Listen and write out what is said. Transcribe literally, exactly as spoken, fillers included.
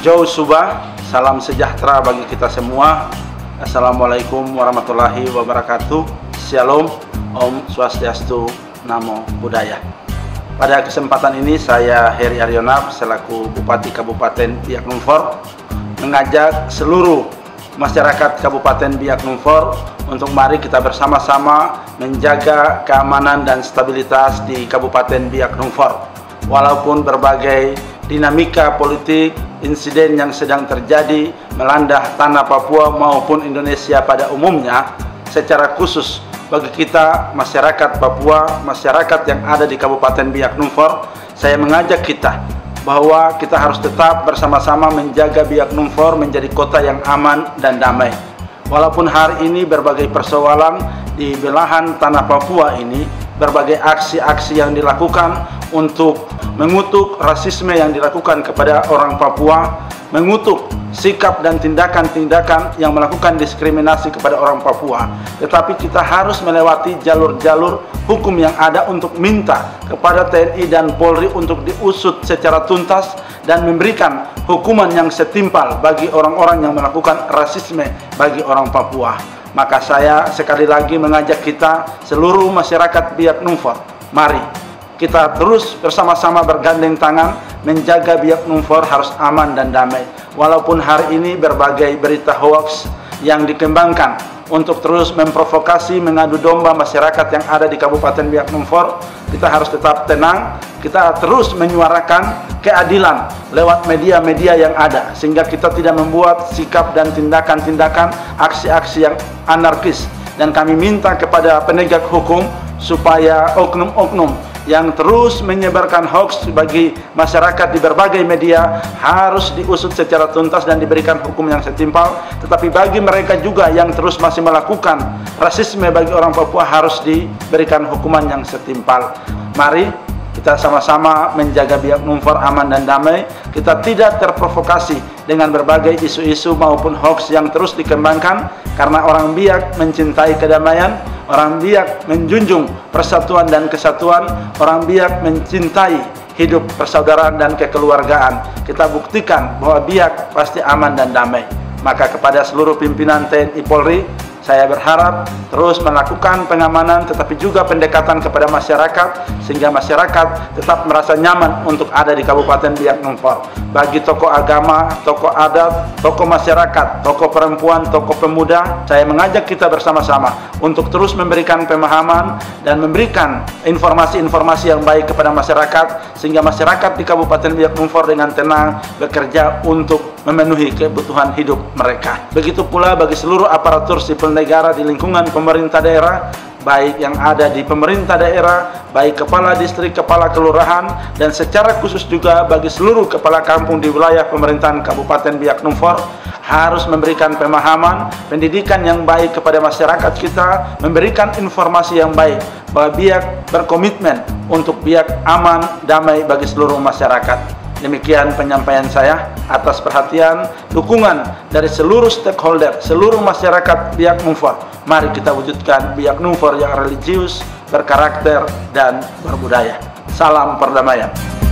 Jauh Subah, salam sejahtera bagi kita semua. Assalamualaikum warahmatullahi wabarakatuh. Shalom, Om Swastiastu, Namo Buddhaya. Pada kesempatan ini saya Heri Arionap selaku Bupati Kabupaten Biak Numfor mengajak seluruh masyarakat Kabupaten Biak Numfor untuk mari kita bersama-sama menjaga keamanan dan stabilitas di Kabupaten Biak Numfor. Walaupun berbagai dinamika politik, insiden yang sedang terjadi melanda tanah Papua maupun Indonesia pada umumnya, secara khusus bagi kita masyarakat Papua, masyarakat yang ada di Kabupaten Biak Numfor, saya mengajak kita bahwa kita harus tetap bersama-sama menjaga Biak Numfor menjadi kota yang aman dan damai. Walaupun hari ini berbagai persoalan di belahan tanah Papua ini, berbagai aksi-aksi yang dilakukan untuk mengutuk rasisme yang dilakukan kepada orang Papua, mengutuk sikap dan tindakan-tindakan yang melakukan diskriminasi kepada orang Papua. Tetapi kita harus melewati jalur-jalur hukum yang ada untuk minta kepada T N I dan Polri untuk diusut secara tuntas dan memberikan hukuman yang setimpal bagi orang-orang yang melakukan rasisme bagi orang Papua. Maka saya sekali lagi mengajak kita seluruh masyarakat Biak Numfor, mari kita terus bersama-sama bergandeng tangan menjaga Biak Numfor harus aman dan damai. Walaupun hari ini berbagai berita hoax yang dikembangkan untuk terus memprovokasi, mengadu domba masyarakat yang ada di Kabupaten Biak Numfor, kita harus tetap tenang, kita terus menyuarakan keadilan lewat media-media yang ada, sehingga kita tidak membuat sikap dan tindakan-tindakan aksi-aksi yang anarkis. Dan kami minta kepada penegak hukum supaya oknum-oknum yang terus menyebarkan hoax bagi masyarakat di berbagai media harus diusut secara tuntas dan diberikan hukum yang setimpal. Tetapi bagi mereka juga yang terus masih melakukan rasisme bagi orang Papua harus diberikan hukuman yang setimpal. Mari kita sama-sama menjaga Biak Numfor aman dan damai. Kita tidak terprovokasi dengan berbagai isu-isu maupun hoax yang terus dikembangkan, karena orang Biak mencintai kedamaian, orang Biak menjunjung persatuan dan kesatuan, orang Biak mencintai hidup persaudaraan dan kekeluargaan. Kita buktikan bahwa Biak pasti aman dan damai. Maka kepada seluruh pimpinan T N I Polri, saya berharap terus melakukan pengamanan tetapi juga pendekatan kepada masyarakat, sehingga masyarakat tetap merasa nyaman untuk ada di Kabupaten Biak Numfor. Bagi tokoh agama, tokoh adat, tokoh masyarakat, tokoh perempuan, tokoh pemuda, saya mengajak kita bersama-sama untuk terus memberikan pemahaman dan memberikan informasi-informasi yang baik kepada masyarakat, sehingga masyarakat di Kabupaten Biak Numfor dengan tenang bekerja untuk memenuhi kebutuhan hidup mereka. Begitu pula bagi seluruh aparatur sipil negara di lingkungan pemerintah daerah, baik yang ada di pemerintah daerah, baik kepala distrik, kepala kelurahan, dan secara khusus juga bagi seluruh kepala kampung di wilayah pemerintahan Kabupaten Biak Numfor, harus memberikan pemahaman, pendidikan yang baik kepada masyarakat kita, memberikan informasi yang baik bahwa Biak berkomitmen untuk Biak aman, damai bagi seluruh masyarakat. Demikian penyampaian saya. Atas perhatian, dukungan dari seluruh stakeholder, seluruh masyarakat Biak Numfor, mari kita wujudkan Biak Numfor yang religius, berkarakter, dan berbudaya. Salam perdamaian.